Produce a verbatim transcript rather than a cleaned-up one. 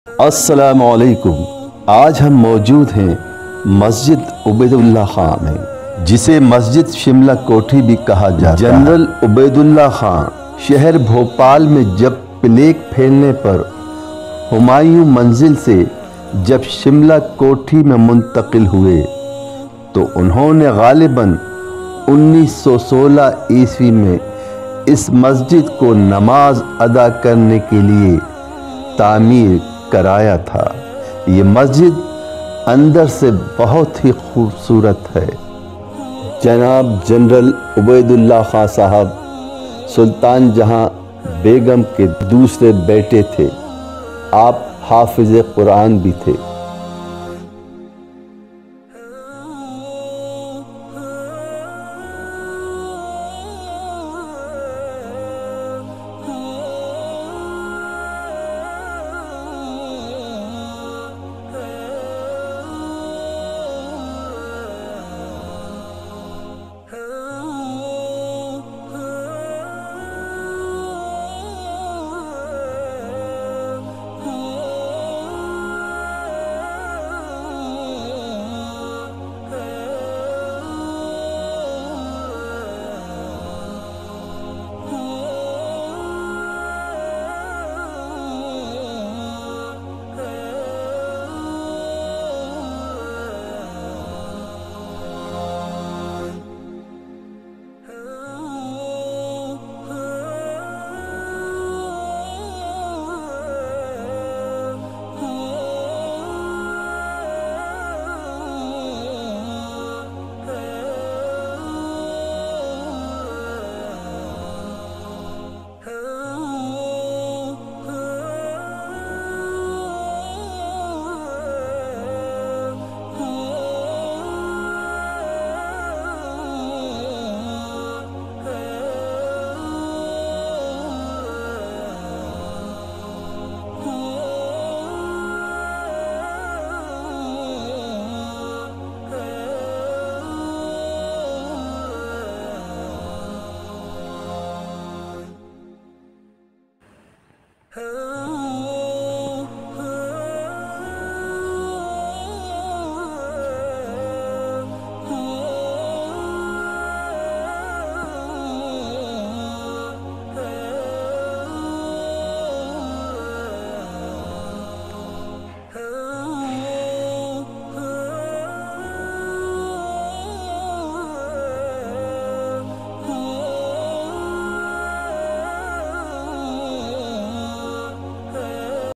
السلام علیکم۔ آج ہم موجود ہیں مسجد عبید اللہ خان میں، جسے مسجد شملہ کوٹھی بھی کہا جاتا ہے۔ جنرل عبید اللہ خان شہر بھوپال میں جب پلیگ پھیلنے پر ہمایوں منزل سے جب شملہ کوٹھی میں منتقل ہوئے تو انہوں نے غالباً انیس سو سولہ عیسوی میں اس مسجد کو نماز ادا کرنے کے لیے تعمیر کرایا تھا۔ یہ مسجد اندر سے بہت ہی خوبصورت ہے۔ جناب جنرل عبید اللہ خان صاحب سلطان جہاں بیگم کے دوسرے بیٹے تھے۔ آپ حافظ قرآن بھی تھے۔